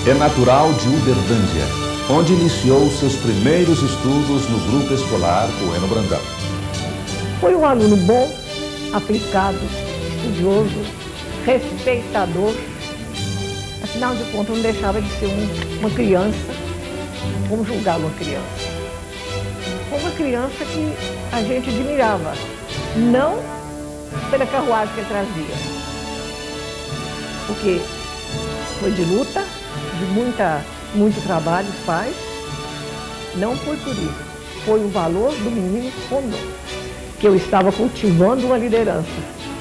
É natural de Uberlândia, onde iniciou seus primeiros estudos no grupo escolar Bueno Brandão. Foi um aluno bom, aplicado, estudioso, respeitador. Afinal de contas, não deixava de ser uma criança. Como julgar uma criança? Uma criança que a gente admirava, não pela carruagem que ele trazia, porque foi de luta, de muito trabalho, os pais. Não foi por isso, foi o valor do menino Rondon, que eu estava cultivando uma liderança.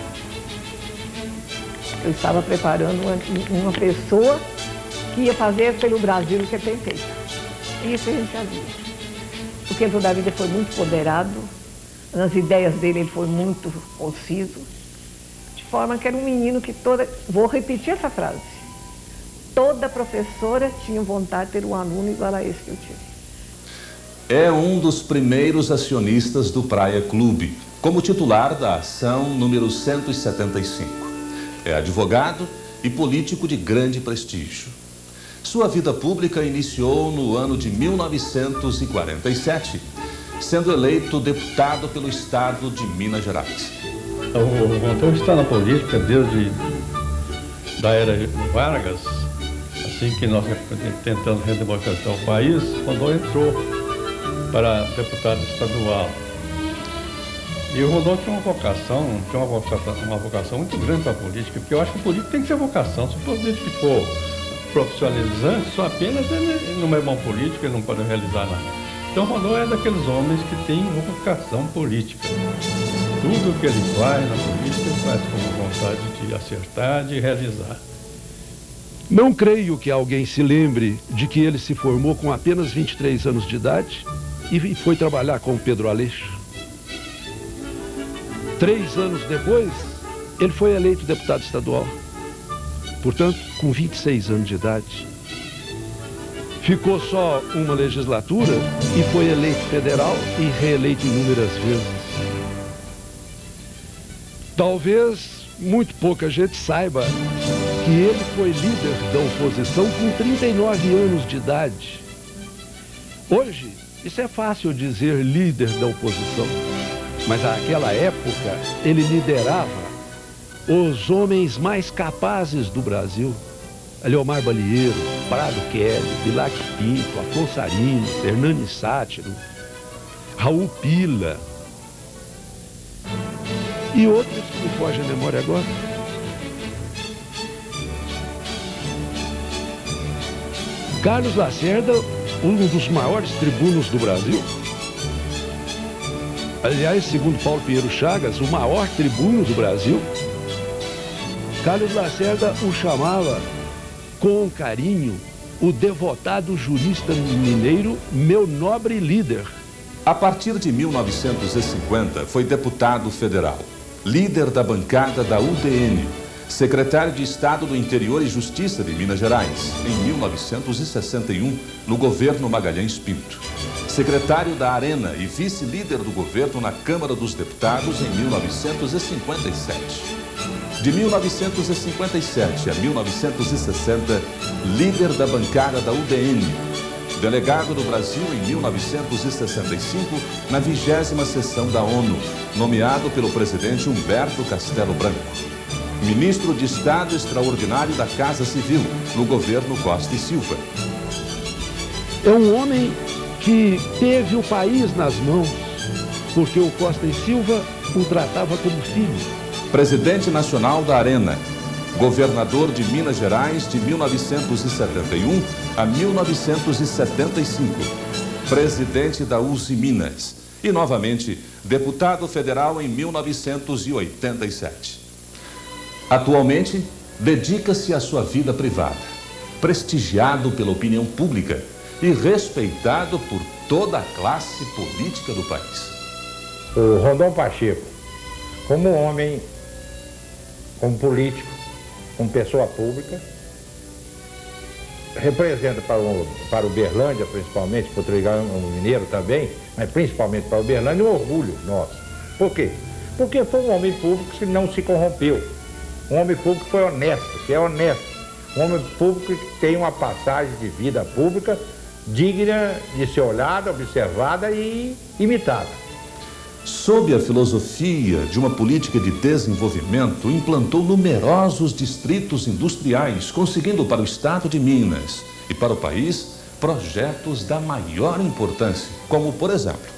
Eu estava preparando uma pessoa que ia fazer pelo Brasil o que ele tem feito. Isso a gente já viu. Porque toda a vida foi muito ponderado, nas ideias dele ele foi muito conciso, de forma que era um menino que vou repetir essa frase, toda professora tinha vontade de ter um aluno igual a esse que eu tive. É um dos primeiros acionistas do Praia Clube, como titular da ação número 175. É advogado e político de grande prestígio. Sua vida pública iniciou no ano de 1947, sendo eleito deputado pelo estado de Minas Gerais. O Rondon está na política desde da era Vargas, assim que nós tentamos redemocratizar o país. Rondon entrou para deputado estadual. E o Rondon tinha uma vocação muito grande para a política, porque eu acho que o político tem que ser vocação. Se o político for profissionalizante, só apenas ele não é bom político, ele não pode realizar nada. Então Rondon é daqueles homens que tem vocação política. Tudo que ele faz na política, ele faz com vontade de acertar, de realizar. Não creio que alguém se lembre de que ele se formou com apenas 23 anos de idade e foi trabalhar com Pedro Aleixo. 3 anos depois, ele foi eleito deputado estadual. Portanto, com 26 anos de idade. Ficou só uma legislatura e foi eleito federal e reeleito inúmeras vezes. Talvez muito pouca gente saiba que ele foi líder da oposição com 39 anos de idade. Hoje, isso é fácil dizer líder da oposição, mas naquela época ele liderava os homens mais capazes do Brasil. Leomar Balieiro, Prado Kelly, Bilac Pinto, Afonso Arinos, Hernani Sátiro, Raul Pila e outros que me fogem à memória agora. Carlos Lacerda, um dos maiores tribunos do Brasil. Aliás, segundo Paulo Pinheiro Chagas, o maior tribuno do Brasil. Carlos Lacerda o chamava com carinho o devotado jurista mineiro, meu nobre líder. A partir de 1950, foi deputado federal, líder da bancada da UDN, secretário de Estado do Interior e Justiça de Minas Gerais, em 1961, no governo Magalhães Pinto. Secretário da Arena e vice-líder do governo na Câmara dos Deputados em 1957. De 1957 a 1960, líder da bancada da UDN. Delegado do Brasil em 1965, na 20ª sessão da ONU, nomeado pelo presidente Humberto Castelo Branco. Ministro de Estado extraordinário da Casa Civil, no governo Costa e Silva. É um homem que teve o país nas mãos, porque o Costa e Silva o tratava como filho. Presidente nacional da Arena, governador de Minas Gerais de 1971 a 1975, presidente da USI Minas e, novamente, deputado federal em 1987. Atualmente, dedica-se à sua vida privada, prestigiado pela opinião pública e respeitado por toda a classe política do país. O Rondon Pacheco, como homem, como político, como pessoa pública, representa para Uberlândia, principalmente, para o Triângulo Mineiro também, mas principalmente para Uberlândia, um orgulho nosso. Por quê? Porque foi um homem público que não se corrompeu. Um homem público que foi honesto, que é honesto. Um homem público que tem uma passagem de vida pública digna de ser olhada, observada e imitada. Sob a filosofia de uma política de desenvolvimento, implantou numerosos distritos industriais, conseguindo para o estado de Minas e para o país projetos da maior importância, como, por exemplo,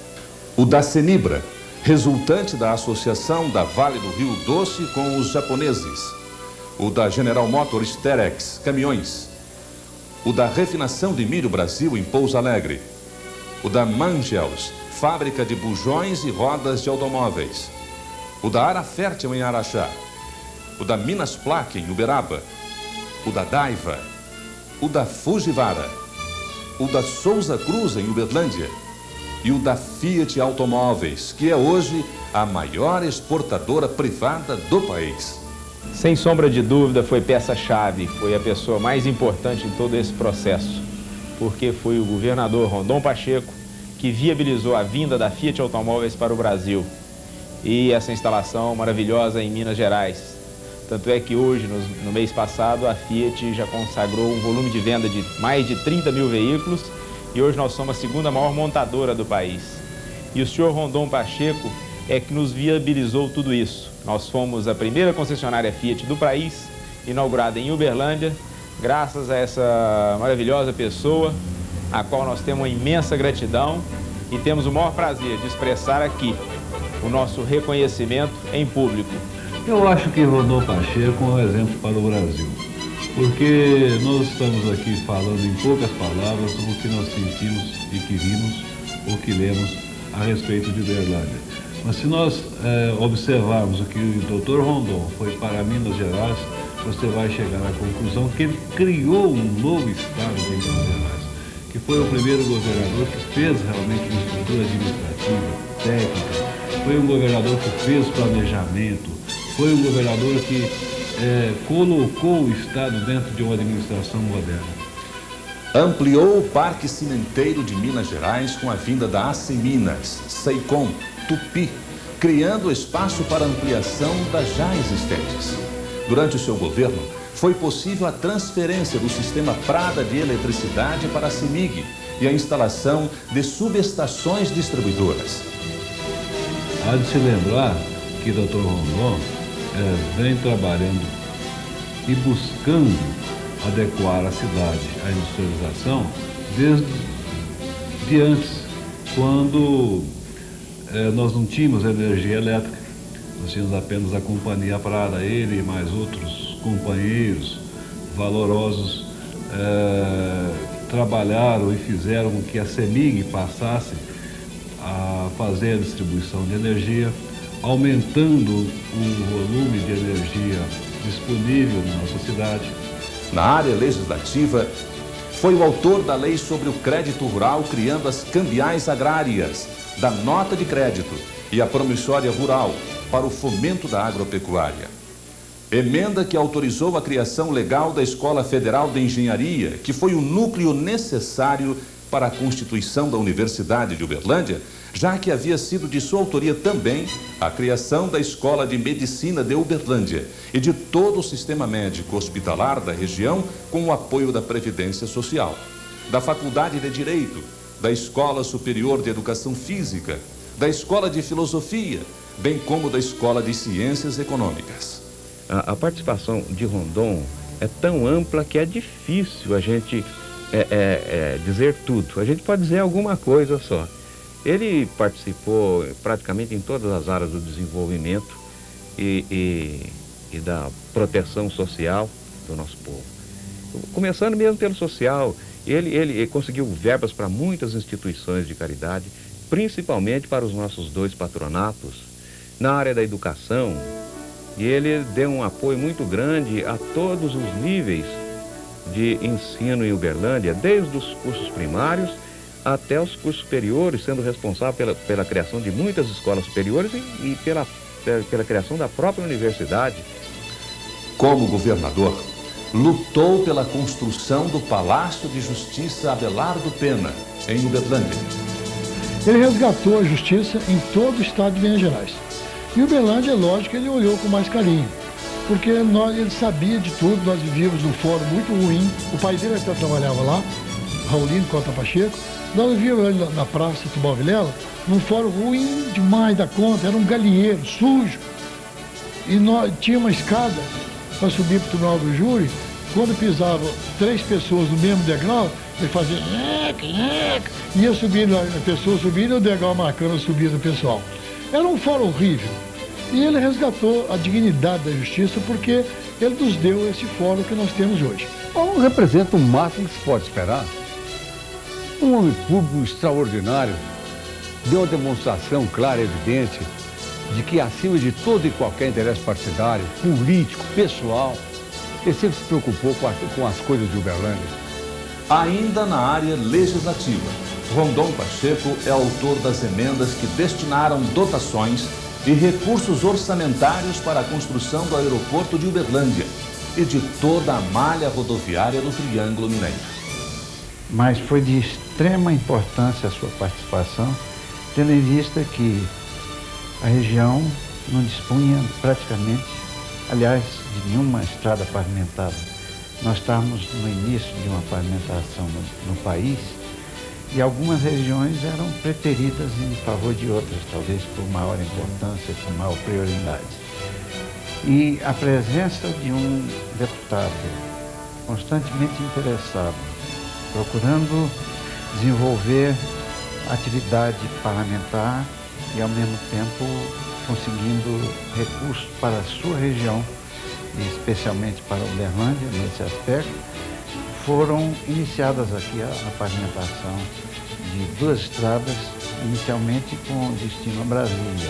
o da Cenibra, resultante da associação da Vale do Rio Doce com os japoneses, o da General Motors Terex, caminhões, o da Refinação de Milho Brasil em Pouso Alegre, o da Mangels, fábrica de bujões e rodas de automóveis, o da Ara Fértil em Araxá, o da Minas Plaque em Uberaba, o da Daiva, o da Fujivara, o da Souza Cruz em Uberlândia e o da Fiat Automóveis, que é hoje a maior exportadora privada do país. Sem sombra de dúvida, foi peça-chave, foi a pessoa mais importante em todo esse processo, porque foi o governador Rondon Pacheco que viabilizou a vinda da Fiat Automóveis para o Brasil e essa instalação maravilhosa em Minas Gerais. Tanto é que hoje, no mês passado, a Fiat já consagrou um volume de venda de mais de 30 mil veículos e hoje nós somos a segunda maior montadora do país. E o senhor Rondon Pacheco é que nos viabilizou tudo isso. Nós fomos a primeira concessionária Fiat do país, inaugurada em Uberlândia, graças a essa maravilhosa pessoa, a qual nós temos uma imensa gratidão e temos o maior prazer de expressar aqui o nosso reconhecimento em público. Eu acho que Rondon Pacheco é um exemplo para o Brasil, porque nós estamos aqui falando em poucas palavras o que nós sentimos e que vimos ou que lemos a respeito de Uberlândia. Mas se nós observarmos o que o Dr. Rondon foi para Minas Gerais, você vai chegar à conclusão que ele criou um novo estado de Minas Gerais, que foi o primeiro governador que fez realmente uma estrutura administrativa, técnica, foi um governador que fez planejamento, foi um governador que colocou o Estado dentro de uma administração moderna. Ampliou o Parque Cimenteiro de Minas Gerais com a vinda da Aceminas, Seicom, Tupi, criando espaço para ampliação das já existentes. Durante o seu governo, foi possível a transferência do sistema Prada de eletricidade para a CEMIG e a instalação de subestações distribuidoras. Há de se lembrar que o Dr. Rondon vem trabalhando e buscando adequar a cidade à industrialização desde antes, quando nós não tínhamos energia elétrica, nós tínhamos apenas a Companhia Prada, ele e mais outros companheiros valorosos trabalharam e fizeram com que a CEMIG passasse a fazer a distribuição de energia, aumentando o volume de energia disponível na nossa cidade. Na área legislativa, foi o autor da lei sobre o crédito rural, criando as cambiais agrárias, da nota de crédito e a promissória rural para o fomento da agropecuária. Emenda que autorizou a criação legal da Escola Federal de Engenharia, que foi o núcleo necessário para a constituição da Universidade de Uberlândia, já que havia sido de sua autoria também a criação da Escola de Medicina de Uberlândia e de todo o sistema médico hospitalar da região com o apoio da Previdência Social, da Faculdade de Direito, da Escola Superior de Educação Física, da Escola de Filosofia, bem como da Escola de Ciências Econômicas. A participação de Rondon é tão ampla que é difícil a gente dizer tudo. A gente pode dizer alguma coisa só. Ele participou praticamente em todas as áreas do desenvolvimento e da proteção social do nosso povo. Começando mesmo pelo social, ele conseguiu verbas para muitas instituições de caridade, principalmente para os nossos 2 patronatos. Na área da educação, e ele deu um apoio muito grande a todos os níveis de ensino em Uberlândia, desde os cursos primários até os cursos superiores, sendo responsável pela criação de muitas escolas superiores e pela criação da própria universidade. Como governador, lutou pela construção do Palácio de Justiça Abelardo Pena, em Uberlândia. Ele resgatou a justiça em todo o estado de Minas Gerais. E Uberlândia, é lógico, ele olhou com mais carinho. porque ele sabia de tudo, nós vivíamos num fórum muito ruim, o pai dele até trabalhava lá, Raulino Cota Pacheco, nós vivíamos ali na praça Tubal Vilela, num fórum ruim demais da conta, era um galinheiro, sujo, e nós tinha uma escada para subir para o Tribunal do Júri, quando pisavam 3 pessoas no mesmo degrau, ele fazia ia subindo, a pessoa subindo e o degrau marcando a subida do pessoal. Era um fórum horrível. E ele resgatou a dignidade da justiça porque ele nos deu esse fórum que nós temos hoje. Bom, representa o máximo que se pode esperar. Um homem público extraordinário deu uma demonstração clara e evidente de que, acima de todo e qualquer interesse partidário, político, pessoal, ele sempre se preocupou com as coisas de Uberlândia. Ainda na área legislativa, Rondon Pacheco é autor das emendas que destinaram dotações e recursos orçamentários para a construção do aeroporto de Uberlândia e de toda a malha rodoviária do Triângulo Mineiro. Mas foi de extrema importância a sua participação, tendo em vista que a região não dispunha praticamente, aliás, de nenhuma estrada pavimentada. Nós estávamos no início de uma pavimentação no país e algumas regiões eram preteridas em favor de outras, talvez por maior importância, por maior prioridade. E a presença de um deputado constantemente interessado, procurando desenvolver atividade parlamentar e, ao mesmo tempo, conseguindo recursos para a sua região, e especialmente para Uberlândia, nesse aspecto, foram iniciadas aqui a pavimentação de 2 estradas, inicialmente com destino a Brasília.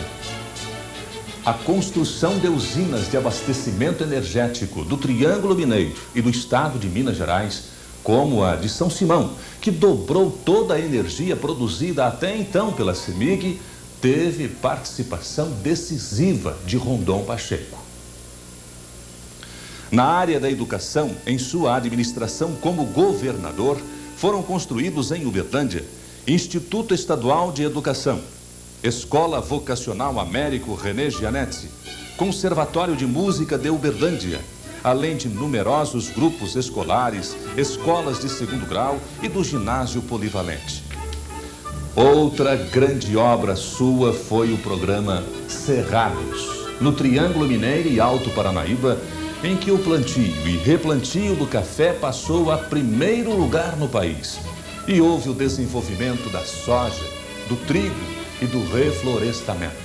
A construção de usinas de abastecimento energético do Triângulo Mineiro e do estado de Minas Gerais, como a de São Simão, que dobrou toda a energia produzida até então pela CEMIG, teve participação decisiva de Rondon Pacheco. Na área da educação, em sua administração como governador, foram construídos em Uberlândia Instituto Estadual de Educação, Escola Vocacional Américo René Gianetti, Conservatório de Música de Uberlândia, além de numerosos grupos escolares, escolas de 2º grau e do ginásio polivalente. Outra grande obra sua foi o programa Cerrados, no Triângulo Mineiro e Alto Paranaíba, em que o plantio e replantio do café passou a 1º lugar no país. E houve o desenvolvimento da soja, do trigo e do reflorestamento.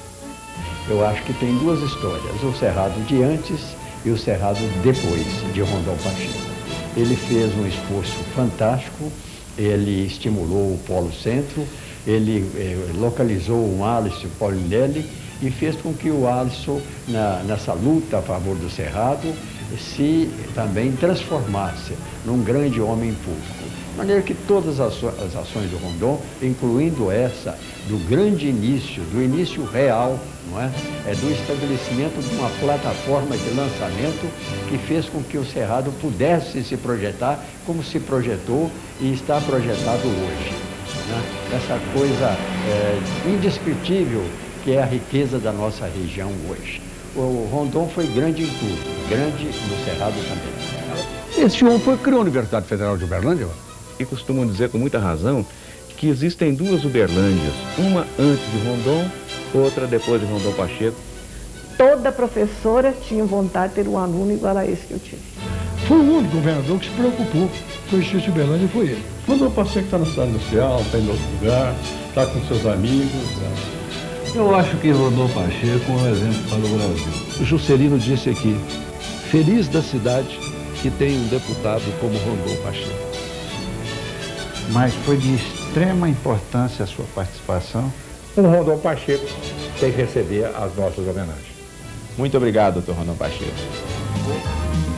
Eu acho que tem 2 histórias, o Cerrado de antes e o Cerrado depois de Rondon Pacheco. Ele fez um esforço fantástico, ele estimulou o Polo Centro, ele localizou o Alisson Paulinelli e fez com que o Alisson, nessa luta a favor do Cerrado, se também transformasse num grande homem público. De maneira que todas as ações do Rondon, incluindo essa do grande início, do início real, não é? Do estabelecimento de uma plataforma de lançamento que fez com que o Cerrado pudesse se projetar como se projetou e está projetado hoje, né? Essa coisa indescritível que é a riqueza da nossa região hoje. O Rondon foi grande em tudo, grande no Cerrado também. Esse homem criou a Universidade Federal de Uberlândia? E costumam dizer com muita razão que existem 2 Uberlândias, uma antes de Rondon, outra depois de Rondon Pacheco. Toda professora tinha vontade de ter um aluno igual a esse que eu tive. Foi o único governador que se preocupou com o Instituto de Uberlândia, foi ele. Rondon Pacheco está na cidade industrial, está em outro lugar, está com seus amigos. Eu acho que Rondon Pacheco é um exemplo para o Brasil. O Juscelino disse aqui, feliz da cidade que tem um deputado como Rondon Pacheco. Mas foi de extrema importância a sua participação. O Rondon Pacheco tem que receber as nossas homenagens. Muito obrigado, Dr. Rondon Pacheco.